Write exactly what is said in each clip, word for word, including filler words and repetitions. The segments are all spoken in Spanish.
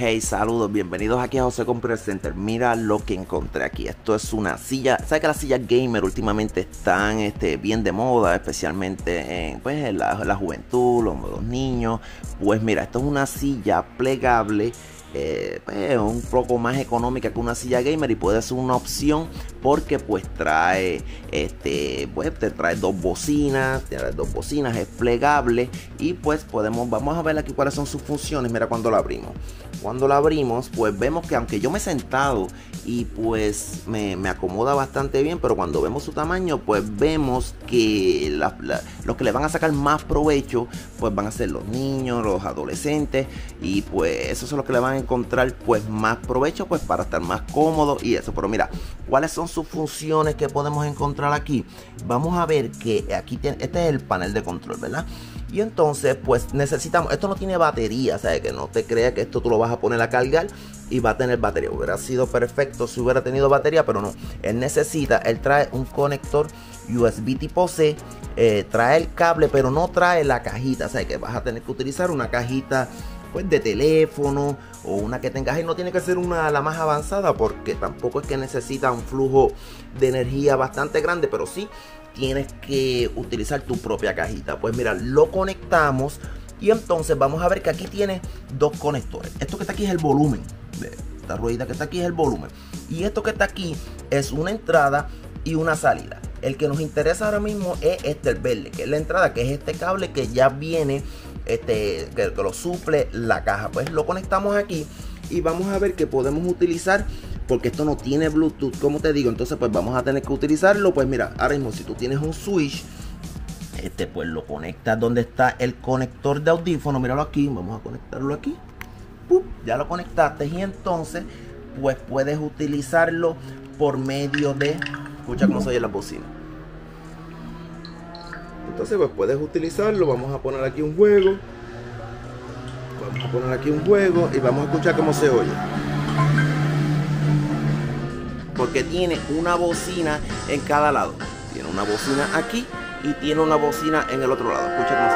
Hey, saludos, bienvenidos aquí a José Computer Center. Mira lo que encontré aquí. Esto es una silla. ¿Sabes que las sillas gamer últimamente están este, bien de moda? Especialmente en, pues, en la, la juventud, los, los niños. Pues mira, esto es una silla plegable. Eh, pues, un poco más económica que una silla gamer y puede ser una opción porque pues trae este pues te trae dos bocinas, trae dos bocinas, es plegable y pues podemos, vamos a ver aquí cuáles son sus funciones. Mira, cuando la abrimos cuando la abrimos pues vemos que aunque yo me he sentado y pues me, me acomoda bastante bien, pero cuando vemos su tamaño pues vemos que la, la, los que le van a sacar más provecho pues van a ser los niños, los adolescentes, y pues esos son los que le van a encontrar pues más provecho pues para estar más cómodos y eso. Pero mira, ¿cuáles son sus funciones que podemos encontrar aquí? Vamos a ver que aquí tiene, este es el panel de control, ¿verdad? Y entonces pues necesitamos, esto no tiene batería, ¿sabes? Que no te creas que esto tú lo vas a poner a cargar y va a tener batería. Hubiera sido perfecto si hubiera tenido batería, pero no. Él necesita, él trae un conector U S B tipo C, eh, trae el cable, pero no trae la cajita, ¿sabes? Que vas a tener que utilizar una cajita pues de teléfono o una que tengas, y no tiene que ser una la más avanzada porque tampoco es que necesita un flujo de energía bastante grande, pero sí tienes que utilizar tu propia cajita. Pues mira, lo conectamos y entonces vamos a ver que aquí tiene dos conectores. Esto que está aquí es el volumen, esta ruedita que está aquí es el volumen, y esto que está aquí es una entrada y una salida. El que nos interesa ahora mismo es este, el verde, que es la entrada, que es este cable que ya viene, este, que, que lo suple la caja. Pues lo conectamos aquí y vamos a ver que podemos utilizar, porque esto no tiene Bluetooth, como te digo, entonces pues vamos a tener que utilizarlo. Pues mira, ahora mismo si tú tienes un switch, este pues lo conectas donde está el conector de audífono. Míralo aquí, vamos a conectarlo aquí. ¡Pup! Ya lo conectaste y entonces pues puedes utilizarlo por medio de, escucha cómo se oye la bocina. Entonces pues puedes utilizarlo. Vamos a poner aquí un juego. Vamos a poner aquí un juego y vamos a escuchar cómo se oye. Porque tiene una bocina en cada lado. Tiene una bocina aquí y tiene una bocina en el otro lado. Escucha cómo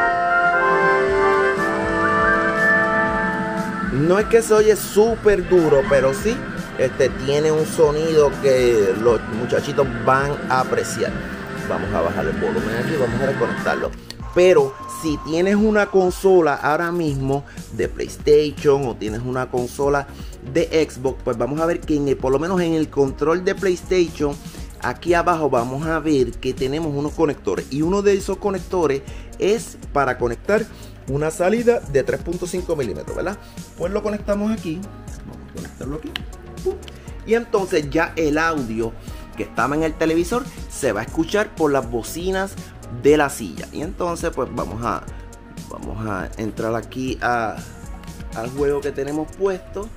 se oye. No es que se oye súper duro, pero sí este, tiene un sonido que los muchachitos van a apreciar. Vamos a bajar el volumen aquí, vamos a reconectarlo. Pero si tienes una consola ahora mismo de PlayStation o tienes una consola de Xbox, pues vamos a ver que en el, por lo menos en el control de PlayStation, aquí abajo vamos a ver que tenemos unos conectores, y uno de esos conectores es para conectar una salida de tres punto cinco milímetros, ¿verdad? Pues lo conectamos aquí, vamos a conectarlo aquí, y entonces ya el audio que estaba en el televisor se va a escuchar por las bocinas de la silla. Y entonces pues vamos a vamos a entrar aquí a, al juego que tenemos puesto.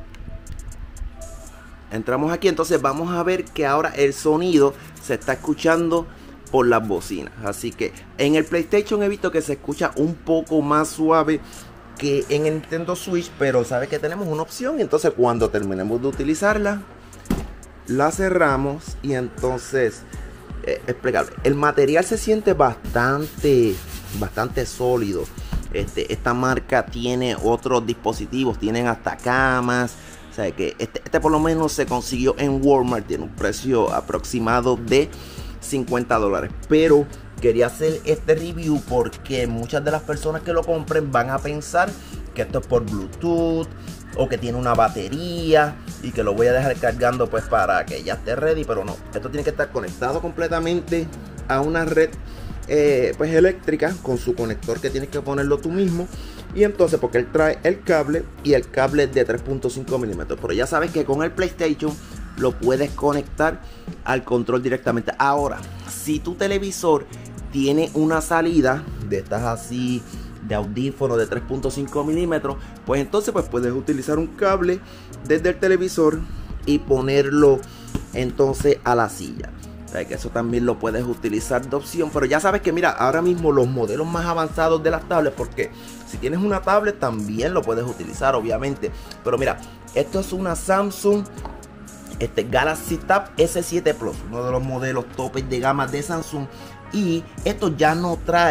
Entramos aquí, entonces vamos a ver que ahora el sonido se está escuchando por las bocinas. Así que en el PlayStation he visto que se escucha un poco más suave que en el Nintendo Switch, pero sabe que tenemos una opción, y entonces cuando terminemos de utilizarla la cerramos y entonces eh, es plegable. El material se siente bastante bastante sólido. Este, esta marca tiene otros dispositivos, tienen hasta camas. O sea que este, este por lo menos se consiguió en Walmart, tiene un precio aproximado de cincuenta dólares. Pero quería hacer este review porque muchas de las personas que lo compren van a pensar que esto es por Bluetooth o que tiene una batería y que lo voy a dejar cargando pues para que ya esté ready, pero no, esto tiene que estar conectado completamente a una red eh, pues eléctrica, con su conector que tienes que ponerlo tú mismo. Y entonces porque él trae el cable y el cable de tres punto cinco milímetros, pero ya sabes que con el PlayStation lo puedes conectar al control directamente. Ahora, si tu televisor tiene una salida de estas así de audífono de tres punto cinco milímetros, pues entonces pues puedes utilizar un cable desde el televisor y ponerlo entonces a la silla. O sea, que eso también lo puedes utilizar de opción. Pero ya sabes que mira, ahora mismo los modelos más avanzados de las tablets, porque si tienes una tablet también lo puedes utilizar obviamente, pero mira, esto es una Samsung este Galaxy Tab S siete Plus, uno de los modelos topes de gama de Samsung. Y esto ya no trae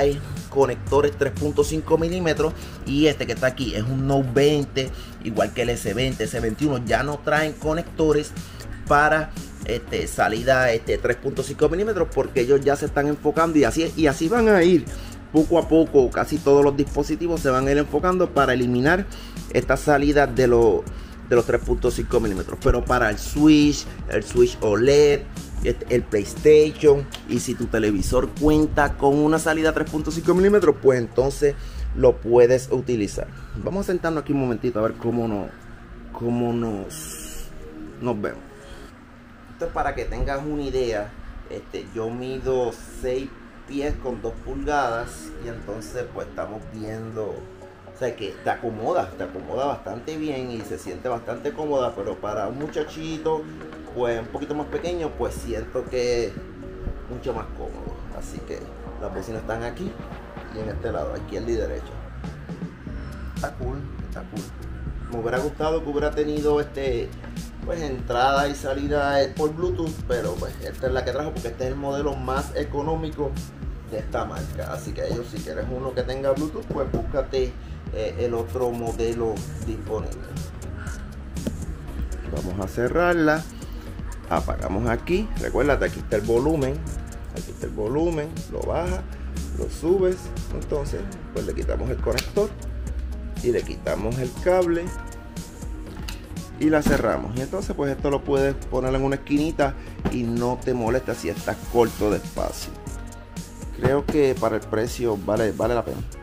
conectores tres punto cinco milímetros, y este que está aquí es un Note veinte, igual que el ese veinte, ese veintiuno, ya no traen conectores para este, salida este, tres punto cinco milímetros, porque ellos ya se están enfocando, y así, y así van a ir poco a poco. Casi todos los dispositivos se van a ir enfocando para eliminar esta salida de los de los tres punto cinco milímetros. Pero para el Switch, el Switch O L E D, el PlayStation, y si tu televisor cuenta con una salida tres punto cinco milímetros, pues entonces lo puedes utilizar. Vamos a sentarnos aquí un momentito a ver cómo, no, cómo nos, nos vemos. Esto es para que tengas una idea. Este, yo mido seis pies con dos pulgadas, y entonces pues estamos viendo, o sea, que te acomoda, te acomoda bastante bien y se siente bastante cómoda. Pero para un muchachito pues un poquito más pequeño, pues siento que es mucho más cómodo. Así que las bocinas están aquí y en este lado, izquierda y derecha. Está cool, está cool. Me hubiera gustado que hubiera tenido este pues entrada y salida por Bluetooth, pero pues esta es la que trajo, porque este es el modelo más económico de esta marca. Así que ellos, si quieres uno que tenga Bluetooth, pues búscate eh, el otro modelo disponible. Vamos a cerrarla, apagamos aquí. Recuérdate, aquí está el volumen, aquí está el volumen, lo bajas, lo subes. Entonces pues le quitamos el conector y le quitamos el cable y la cerramos. Y entonces pues esto lo puedes poner en una esquinita y no te molesta si estás corto de espacio. Creo que para el precio vale, vale la pena.